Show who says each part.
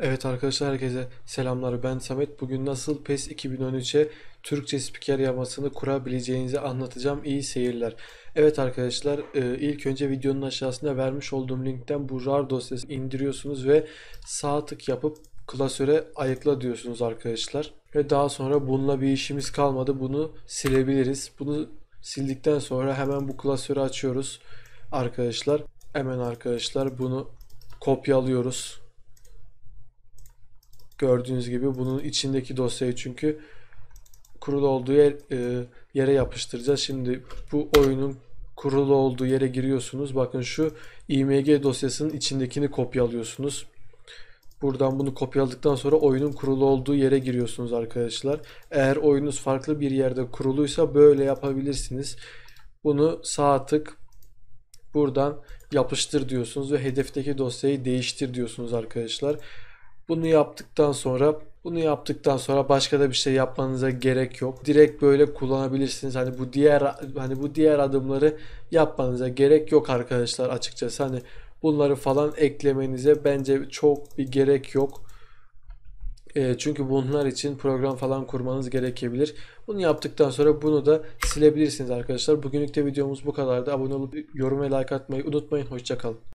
Speaker 1: Evet arkadaşlar, herkese selamlar. Ben Samet. Bugün nasıl PES 2013'e Türkçe spiker yamasını kurabileceğinizi anlatacağım. İyi seyirler. Evet arkadaşlar, ilk önce videonun aşağısında vermiş olduğum linkten bu RAR dosyasını indiriyorsunuz ve sağ tık yapıp klasöre ayıkla diyorsunuz arkadaşlar. Ve daha sonra bununla bir işimiz kalmadı. Bunu silebiliriz. Bunu sildikten sonra hemen bu klasörü açıyoruz arkadaşlar. Hemen arkadaşlar bunu kopyalıyoruz. Gördüğünüz gibi bunun içindeki dosyayı çünkü kurulu olduğu yere yapıştıracağız. Şimdi bu oyunun kurulu olduğu yere giriyorsunuz. Bakın şu img dosyasının içindekini kopyalıyorsunuz. Buradan bunu kopyaladıktan sonra oyunun kurulu olduğu yere giriyorsunuz arkadaşlar. Eğer oyunuz farklı bir yerde kuruluysa böyle yapabilirsiniz. Bunu sağ tık buradan yapıştır diyorsunuz ve hedefteki dosyayı değiştir diyorsunuz arkadaşlar. Bunu yaptıktan sonra başka da bir şey yapmanıza gerek yok. Direkt böyle kullanabilirsiniz. Hani bu diğer adımları yapmanıza gerek yok arkadaşlar açıkçası. Hani bunları falan eklemenize bence çok bir gerek yok. Çünkü bunlar için program falan kurmanız gerekebilir. Bunu yaptıktan sonra bunu da silebilirsiniz arkadaşlar. Bugünlük de videomuz bu kadardı. Abone olup yorum ve like atmayı unutmayın. Hoşça kalın.